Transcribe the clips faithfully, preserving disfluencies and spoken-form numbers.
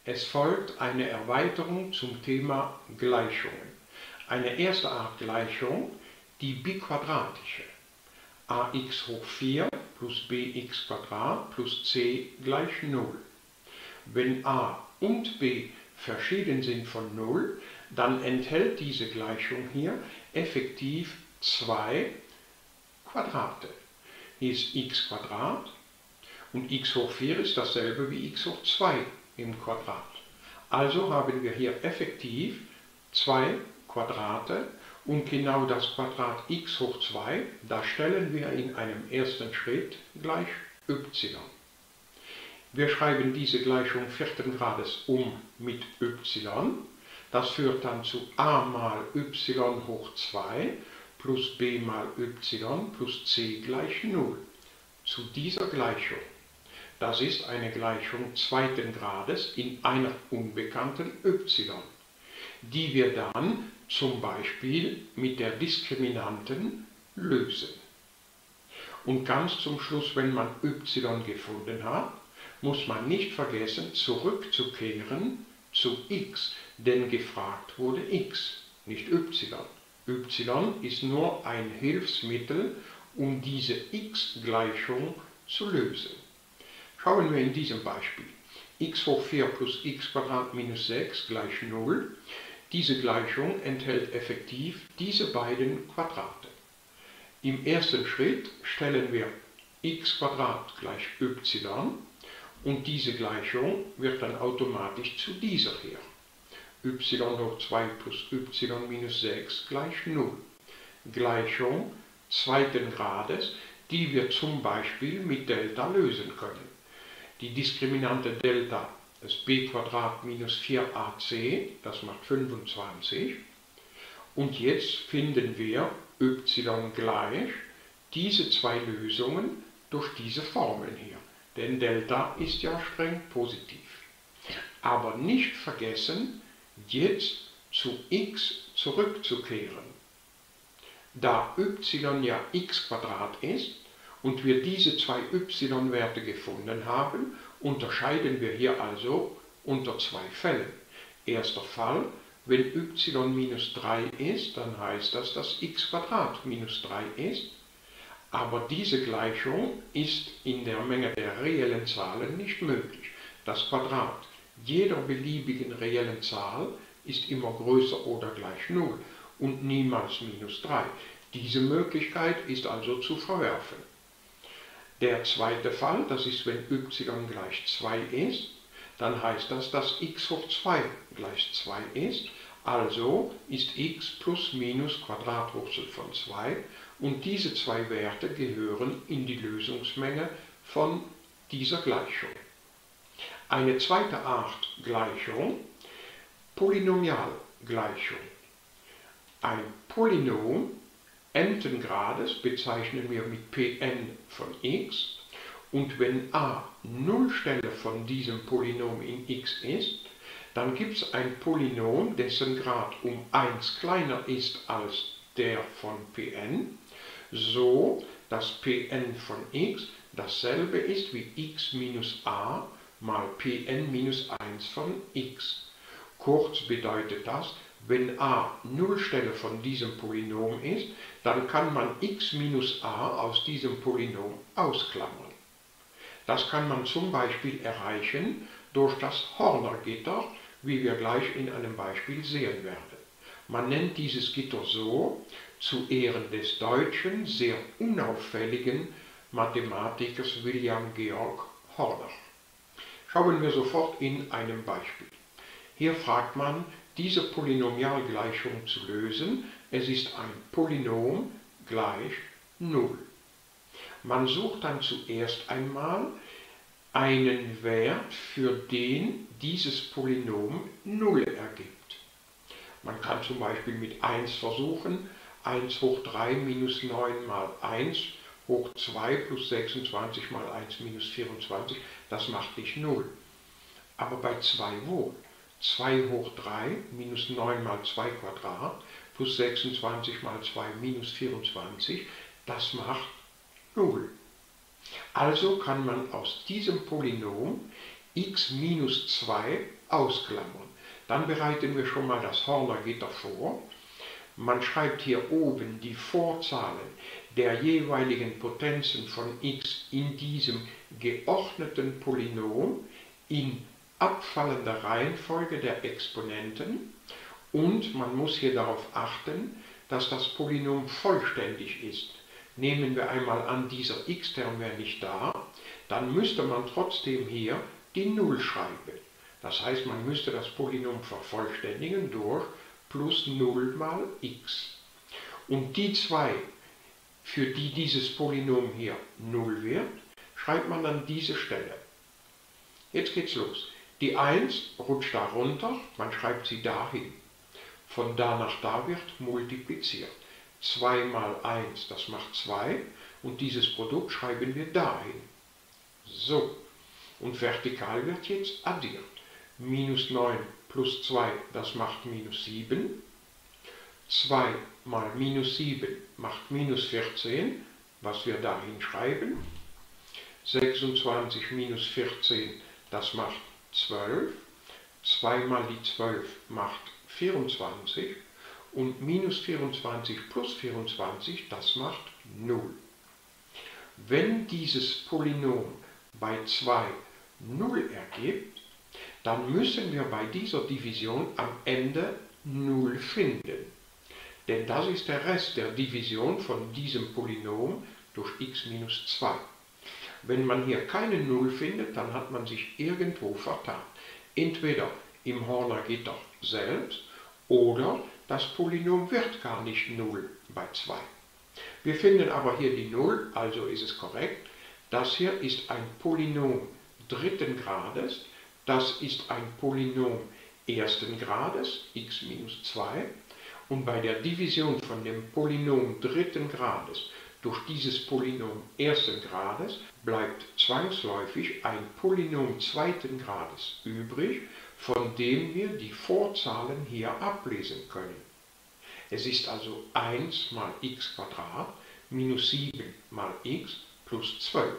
Es folgt eine Erweiterung zum Thema Gleichungen. Eine erste Art Gleichung, die biquadratische. ax hoch vier plus bx plus c gleich null. Wenn a und b verschieden sind von null, dann enthält diese Gleichung hier effektiv zwei Quadrate. Hier ist x Quadrat und x hoch vier ist dasselbe wie x hoch zwei im Quadrat. Also haben wir hier effektiv zwei Quadrate und genau das Quadrat x hoch zwei, das stellen wir in einem ersten Schritt gleich y. Wir schreiben diese Gleichung vierten Grades um mit y. Das führt dann zu a mal y hoch zwei plus b mal y plus c gleich null. Zu dieser Gleichung. Das ist eine Gleichung zweiten Grades in einer unbekannten y, die wir dann zum Beispiel mit der Diskriminanten lösen. Und ganz zum Schluss, wenn man y gefunden hat, muss man nicht vergessen, zurückzukehren zu x, denn gefragt wurde x, nicht y. y ist nur ein Hilfsmittel, um diese x-Gleichung zu lösen. Schauen wir in diesem Beispiel. x hoch vier plus x minus sechs gleich null. Diese Gleichung enthält effektiv diese beiden Quadrate. Im ersten Schritt stellen wir x gleich y und diese Gleichung wird dann automatisch zu dieser hier. y hoch zwei plus y minus sechs gleich null. Gleichung zweiten Grades, die wir zum Beispiel mit Delta lösen können. Die Diskriminante Delta ist b minus vier a c, das macht fünfundzwanzig. Und jetzt finden wir y gleich diese zwei Lösungen durch diese Formeln hier. Denn Delta ist ja streng positiv. Aber nicht vergessen, jetzt zu x zurückzukehren. Da y ja x ist und wir diese zwei y-Werte gefunden haben, unterscheiden wir hier also unter zwei Fällen. Erster Fall, wenn y minus drei ist, dann heißt das, dass x minus drei ist. Aber diese Gleichung ist in der Menge der reellen Zahlen nicht möglich. Das Quadrat jeder beliebigen reellen Zahl ist immer größer oder gleich null und niemals minus drei. Diese Möglichkeit ist also zu verwerfen. Der zweite Fall, das ist, wenn y gleich zwei ist, dann heißt das, dass x hoch zwei gleich zwei ist. Also ist x plus minus Quadratwurzel von zwei und diese zwei Werte gehören in die Lösungsmenge von dieser Gleichung. Eine zweite Art Gleichung, Polynomialgleichung. Ein Polynom n-ten Grades bezeichnen wir mit Pn von x und wenn a Nullstelle von diesem Polynom in x ist, dann gibt es ein Polynom, dessen Grad um eins kleiner ist als der von Pn, so dass Pn von x dasselbe ist wie x minus a mal Pn minus eins von x. Kurz bedeutet das, wenn a Nullstelle von diesem Polynom ist, dann kann man x minus a aus diesem Polynom ausklammern. Das kann man zum Beispiel erreichen durch das Hornergitter, wie wir gleich in einem Beispiel sehen werden. Man nennt dieses Gitter so zu Ehren des deutschen, sehr unauffälligen Mathematikers William Georg Horner. Schauen wir sofort in einem Beispiel. Hier fragt man, diese Polynomialgleichung zu lösen. Es ist ein Polynom gleich null. Man sucht dann zuerst einmal einen Wert, für den dieses Polynom null ergibt. Man kann zum Beispiel mit eins versuchen, eins hoch drei minus neun mal eins hoch zwei plus sechsundzwanzig mal eins minus vierundzwanzig, das macht nicht null. Aber bei zwei wohl. zwei hoch drei minus neun mal zwei Quadrat plus sechsundzwanzig mal zwei minus vierundzwanzig, das macht null. Also kann man aus diesem Polynom x minus zwei ausklammern. Dann bereiten wir schon mal das Hornergitter vor. Man schreibt hier oben die Vorzahlen der jeweiligen Potenzen von x in diesem geordneten Polynom in abfallender Reihenfolge der Exponenten, und man muss hier darauf achten, dass das Polynom vollständig ist. Nehmen wir einmal an, dieser x-Term wäre nicht da, dann müsste man trotzdem hier die null schreiben. Das heißt, man müsste das Polynom vervollständigen durch plus null mal x. Und die zwei, für die dieses Polynom hier null wird, schreibt man an diese Stelle. Jetzt geht's los. Die eins rutscht da runter, man schreibt sie dahin. Von da nach da wird multipliziert. zwei mal eins, das macht zwei, und dieses Produkt schreiben wir dahin. So, und vertikal wird jetzt addiert. Minus neun plus zwei, das macht minus sieben. zwei mal minus sieben macht minus vierzehn, was wir dahin schreiben. sechsundzwanzig minus vierzehn, das macht zwölf. zwei mal die zwölf macht vierundzwanzig. Und minus vierundzwanzig plus vierundzwanzig, das macht null. Wenn dieses Polynom bei zwei null ergibt, dann müssen wir bei dieser Division am Ende null finden. Denn das ist der Rest der Division von diesem Polynom durch x minus zwei. Wenn man hier keine null findet, dann hat man sich irgendwo vertan. Entweder im Hornergitter selbst oder das Polynom wird gar nicht null bei zwei. Wir finden aber hier die null, also ist es korrekt. Das hier ist ein Polynom dritten Grades, das ist ein Polynom ersten Grades, x minus zwei, und bei der Division von dem Polynom dritten Grades durch dieses Polynom ersten Grades bleibt zwangsläufig ein Polynom zweiten Grades übrig, von dem wir die Vorzahlen hier ablesen können. Es ist also eins mal x Quadrat minus sieben mal x plus zwölf.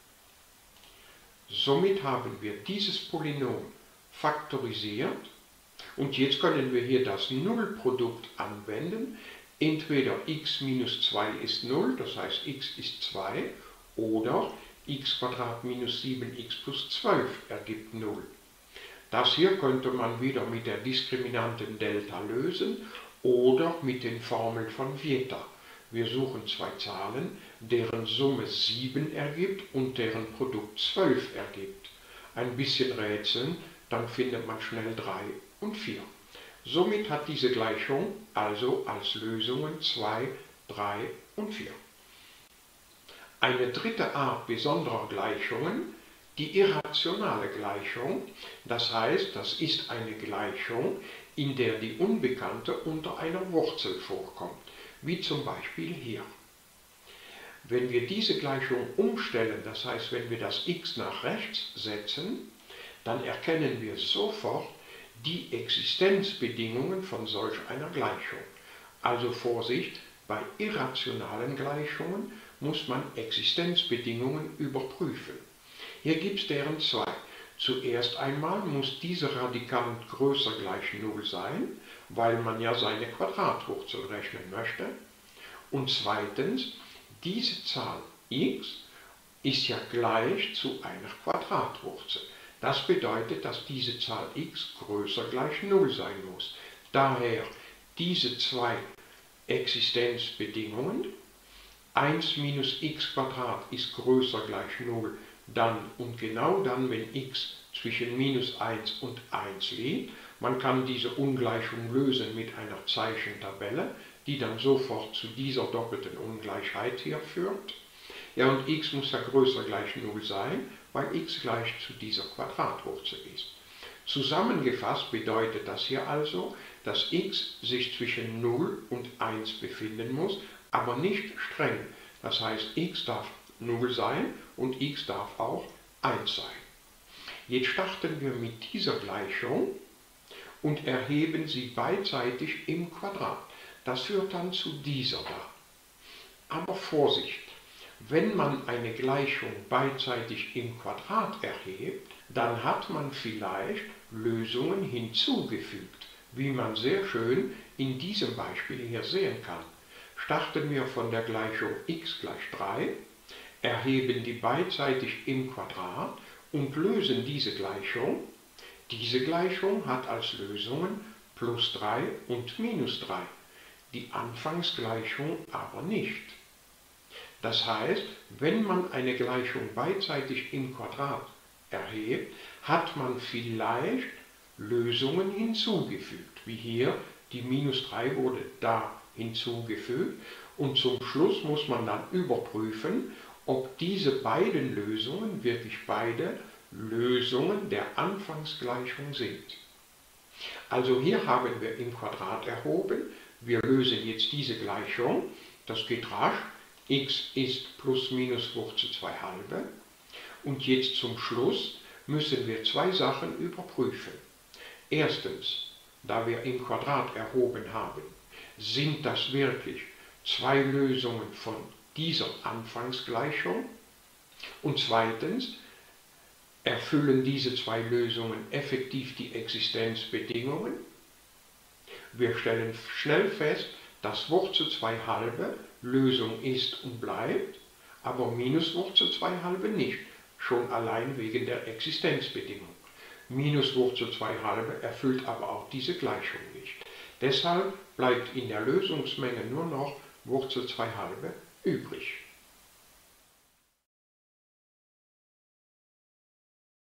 Somit haben wir dieses Polynom faktorisiert, und jetzt können wir hier das Nullprodukt anwenden. Entweder x minus zwei ist null, das heißt x ist zwei, oder x Quadrat minus sieben x plus zwölf ergibt null. Das hier könnte man wieder mit der Diskriminanten Delta lösen oder mit den Formeln von Vieta. Wir suchen zwei Zahlen, deren Summe sieben ergibt und deren Produkt zwölf ergibt. Ein bisschen rätseln, dann findet man schnell drei und vier. Somit hat diese Gleichung also als Lösungen zwei, drei und vier. Eine dritte Art besonderer Gleichungen, die irrationale Gleichung, das heißt, das ist eine Gleichung, in der die Unbekannte unter einer Wurzel vorkommt, wie zum Beispiel hier. Wenn wir diese Gleichung umstellen, das heißt, wenn wir das x nach rechts setzen, dann erkennen wir sofort die Existenzbedingungen von solch einer Gleichung. Also Vorsicht, bei irrationalen Gleichungen muss man Existenzbedingungen überprüfen. Hier gibt es deren zwei. Zuerst einmal muss dieser Radikand größer gleich null sein, weil man ja seine Quadratwurzel rechnen möchte. Und zweitens, diese Zahl x ist ja gleich zu einer Quadratwurzel. Das bedeutet, dass diese Zahl x größer gleich null sein muss. Daher diese zwei Existenzbedingungen, eins minus x Quadrat ist größer gleich null, dann und genau dann, wenn x zwischen minus eins und eins liegt. Man kann diese Ungleichung lösen mit einer Zeichentabelle, die dann sofort zu dieser doppelten Ungleichheit hier führt. Ja, und x muss ja größer gleich null sein, weil x gleich zu dieser Quadratwurzel ist. Zusammengefasst bedeutet das hier also, dass x sich zwischen null und eins befinden muss, aber nicht streng. Das heißt, x darf null sein und x darf auch eins sein. Jetzt starten wir mit dieser Gleichung und erheben sie beidseitig im Quadrat. Das führt dann zu dieser da. Aber Vorsicht, Wenn man eine Gleichung beidseitig im Quadrat erhebt, dann hat man vielleicht Lösungen hinzugefügt, wie man sehr schön in diesem Beispiel hier sehen kann. Starten wir von der Gleichung x gleich drei, erheben die beidseitig im Quadrat und lösen diese Gleichung. Diese Gleichung hat als Lösungen plus drei und minus drei, die Anfangsgleichung aber nicht. Das heißt, wenn man eine Gleichung beidseitig im Quadrat erhebt, hat man vielleicht Lösungen hinzugefügt, wie hier die minus drei wurde da hinzugefügt, und zum Schluss muss man dann überprüfen, ob diese beiden Lösungen wirklich beide Lösungen der Anfangsgleichung sind. Also hier haben wir im Quadrat erhoben, wir lösen jetzt diese Gleichung, das geht rasch, x ist plus minus Wurzel zwei halbe, und jetzt zum Schluss müssen wir zwei Sachen überprüfen. Erstens, da wir im Quadrat erhoben haben, sind das wirklich zwei Lösungen von dieser Anfangsgleichung? Und zweitens, erfüllen diese zwei Lösungen effektiv die Existenzbedingungen? Wir stellen schnell fest, dass Wurzel zwei halbe Lösung ist und bleibt, aber minus Wurzel zwei halbe nicht, schon allein wegen der Existenzbedingung. Minus Wurzel zwei halbe erfüllt aber auch diese Gleichung nicht. Deshalb bleibt in der Lösungsmenge nur noch Wurzel zwei halbe übrig.